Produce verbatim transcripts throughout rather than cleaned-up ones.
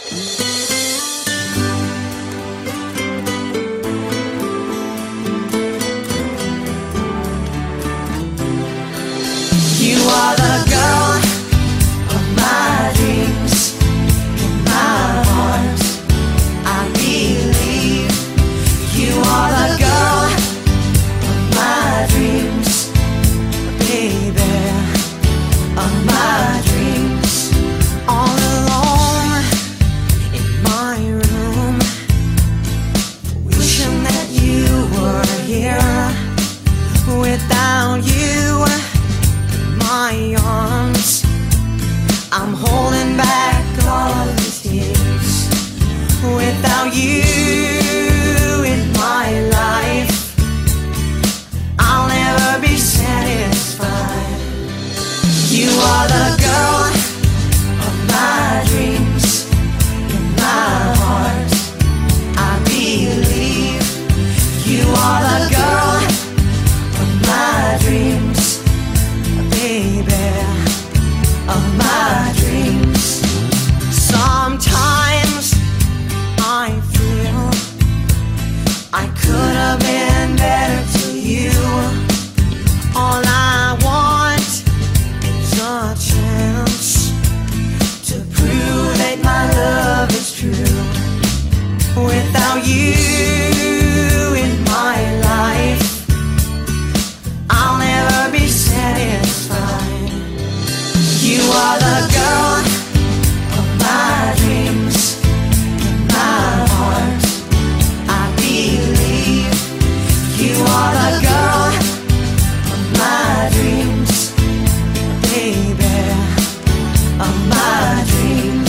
You are the girl of my dreams, in my heart I believe. You are the girl of my dreams, baby, of my dreams. All alone in my room, wishing that you were here. Without you in my arms, I'm holding back all the tears. Without you in my life, I'll never be satisfied. You are the girl of my dreams, in my heart I believe. You are the girl of my dreams, baby, of my dreams. Sometimes I feel I could have been better to you. All I want is a chance to prove that my love is true. Without you in my life, I'll never be satisfied. You are the girl of my dreams, in my heart I believe. You are the girl of my dreams, baby, of my dreams.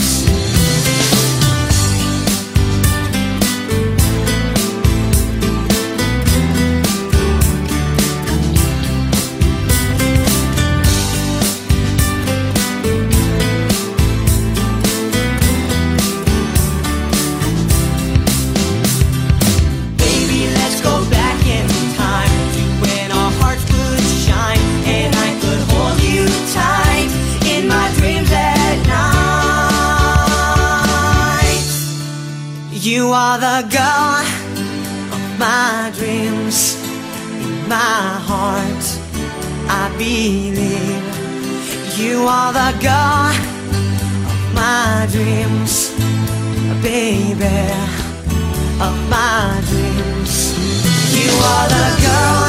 You are the girl of my dreams, in my heart I believe. You are the girl of my dreams, baby, of my dreams. You are the girl